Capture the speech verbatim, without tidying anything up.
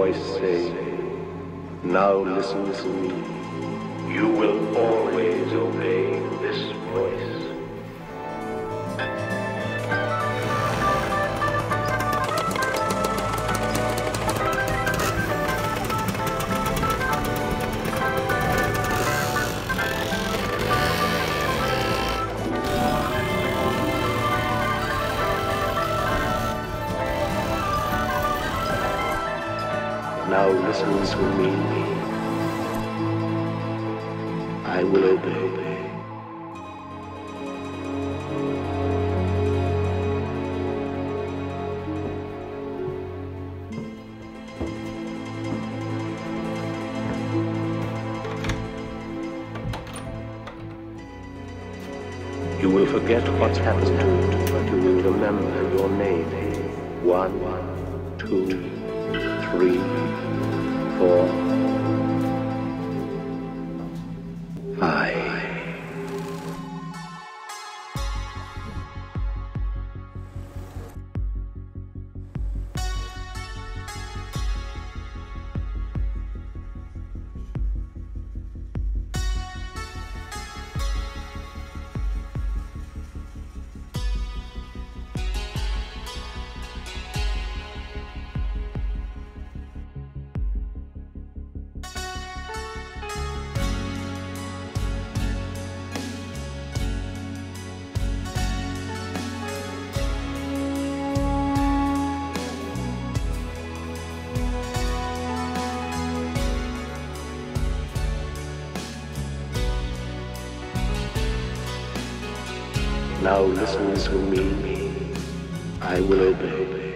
voice say, now listen to me. You will always obey this voice. Now listen to me. I will obey. You will forget what's happened to you, but you will remember your name. One, two, three, four, five. Now listen to me. I will obey.